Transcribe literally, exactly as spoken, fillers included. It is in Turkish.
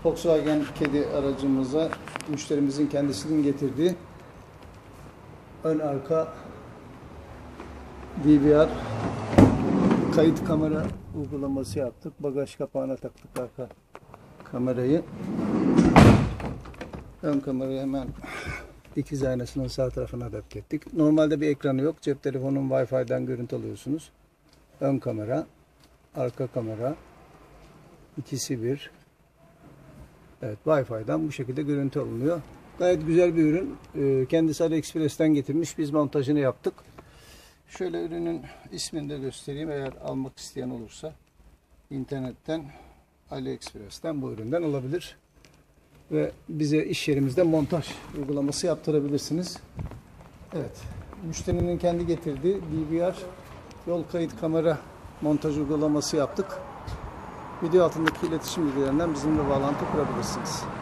Volkswagen Caddy aracımıza müşterimizin kendisinin getirdiği ön arka D V R kayıt kamera uygulaması yaptık. Bagaj kapağına taktık arka kamerayı. Ön kamerayı hemen dikiz aynasının sağ tarafına adapte ettik. Normalde bir ekranı yok. Cep telefonunun Wi-Fi'den görüntü alıyorsunuz. Ön kamera, arka kamera, ikisi bir. Evet, Wi-Fi'den bu şekilde görüntü alınıyor. Gayet güzel bir ürün. Kendisi AliExpress'ten getirmiş. Biz montajını yaptık. Şöyle ürünün ismini de göstereyim. Eğer almak isteyen olursa internetten, AliExpress'ten bu üründen alabilir. Ve bize iş yerimizde montaj uygulaması yaptırabilirsiniz. Evet. Müşterinin kendi getirdiği D V R yol kayıt kamera montaj uygulaması yaptık. Video altındaki iletişim bilgilerinden bizimle bağlantı kurabilirsiniz.